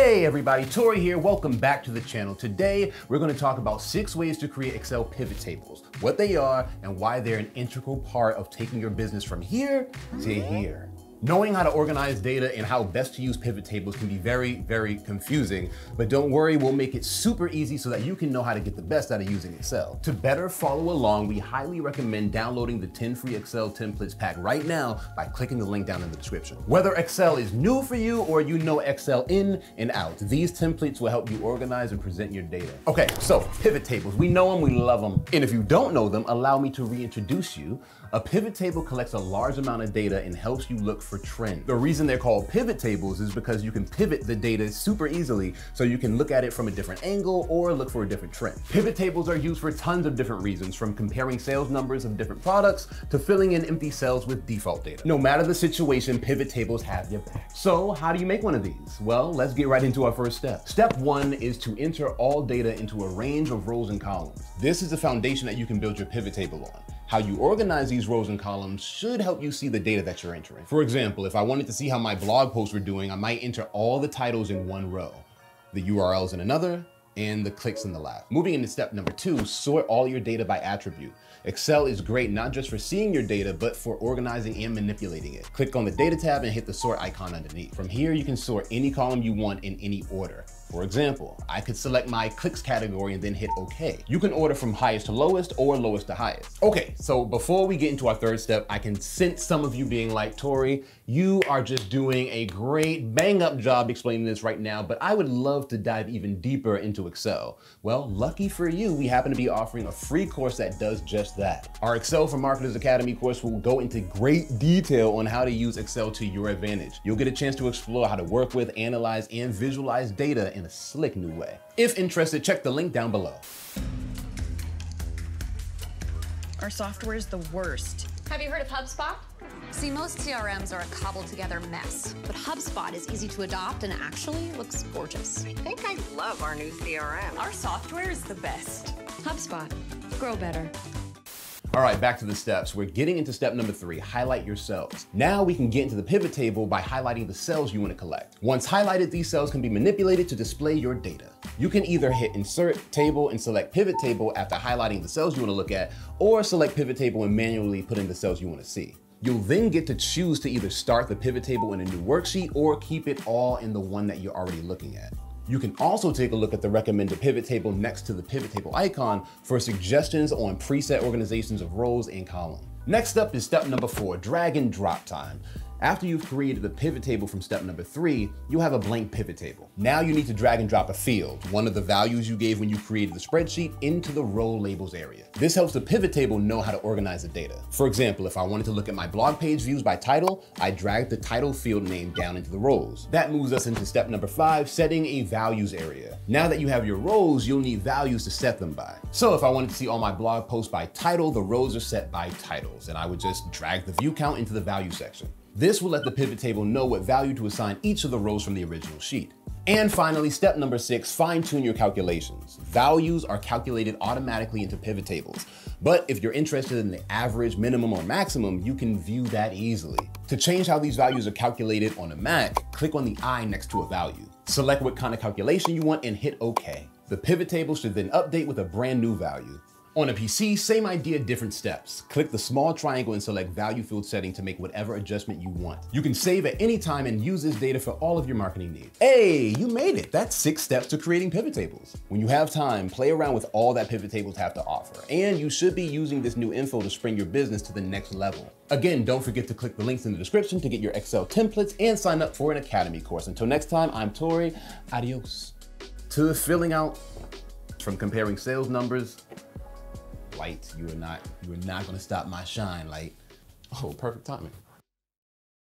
Hey everybody, Tori here. Welcome back to the channel. Today, we're going to talk about 6 ways to create Excel pivot tables, what they are, and why they're an integral part of taking your business from here to here. Knowing how to organize data and how best to use pivot tables can be very, very confusing, but don't worry, we'll make it super easy so that you can know how to get the best out of using Excel. To better follow along, we highly recommend downloading the 10 free Excel templates pack right now by clicking the link down in the description. Whether Excel is new for you or you know Excel in and out, these templates will help you organize and present your data. Okay, so pivot tables, we know them, we love them. And if you don't know them, allow me to reintroduce you. A pivot table collects a large amount of data and helps you look for trends. The reason they're called pivot tables is because you can pivot the data super easily, so you can look at it from a different angle or look for a different trend. Pivot tables are used for tons of different reasons, from comparing sales numbers of different products to filling in empty cells with default data. No matter the situation, pivot tables have your back. So how do you make one of these? Well, let's get right into our first step. Step 1 is to enter all data into a range of rows and columns. This is the foundation that you can build your pivot table on. How you organize these rows and columns should help you see the data that you're entering. For example, if I wanted to see how my blog posts were doing, I might enter all the titles in one row, the URLs in another, and the clicks in the last. Moving into step number 2, sort all your data by attribute. Excel is great not just for seeing your data, but for organizing and manipulating it. Click on the data tab and hit the sort icon underneath. From here, you can sort any column you want in any order. For example, I could select my clicks category and then hit OK. You can order from highest to lowest or lowest to highest. Okay, so before we get into our third step, I can sense some of you being like, Tori, you are just doing a great bang up job explaining this right now, but I would love to dive even deeper into Excel. Well, lucky for you, we happen to be offering a free course that does just that. Our Excel for Marketers Academy course will go into great detail on how to use Excel to your advantage. You'll get a chance to explore how to work with, analyze, and visualize data in a slick new way. If interested, check the link down below. Our software is the worst. Have you heard of HubSpot? See, most CRMs are a cobbled together mess, but HubSpot is easy to adopt and actually looks gorgeous. I think I love our new CRM. Our software is the best. HubSpot, grow better. All right, back to the steps. We're getting into step number 3, highlight your cells. Now we can get into the pivot table by highlighting the cells you want to collect. Once highlighted, these cells can be manipulated to display your data. You can either hit insert table and select pivot table after highlighting the cells you want to look at, or select pivot table and manually put in the cells you want to see. You'll then get to choose to either start the pivot table in a new worksheet or keep it all in the one that you're already looking at. You can also take a look at the recommended pivot table next to the pivot table icon for suggestions on preset organizations of rows and columns. Next up is step number 4, drag and drop time. After you've created the pivot table from step number 3, you'll have a blank pivot table. Now you need to drag and drop a field, one of the values you gave when you created the spreadsheet, into the row labels area. This helps the pivot table know how to organize the data. For example, if I wanted to look at my blog page views by title, I drag the title field name down into the rows. That moves us into step number 5, setting a values area. Now that you have your rows, you'll need values to set them by. So if I wanted to see all my blog posts by title, the rows are set by titles, and I would just drag the view count into the value section. This will let the pivot table know what value to assign each of the rows from the original sheet. And finally, step number 6, fine-tune your calculations. Values are calculated automatically into pivot tables, but if you're interested in the average, minimum, or maximum, you can view that easily. To change how these values are calculated on a Mac, click on the I next to a value. Select what kind of calculation you want and hit OK. The pivot table should then update with a brand new value. On a PC, same idea, different steps. Click the small triangle and select value field setting to make whatever adjustment you want. You can save at any time and use this data for all of your marketing needs. Hey, you made it. That's 6 steps to creating pivot tables. When you have time, play around with all that pivot tables have to offer. And you should be using this new info to spring your business to the next level. Again, don't forget to click the links in the description to get your Excel templates and sign up for an Academy course. Until next time, I'm Tori. Adios. To filling out, from comparing sales numbers, light, you are not going to stop my shine, light. Oh, perfect timing.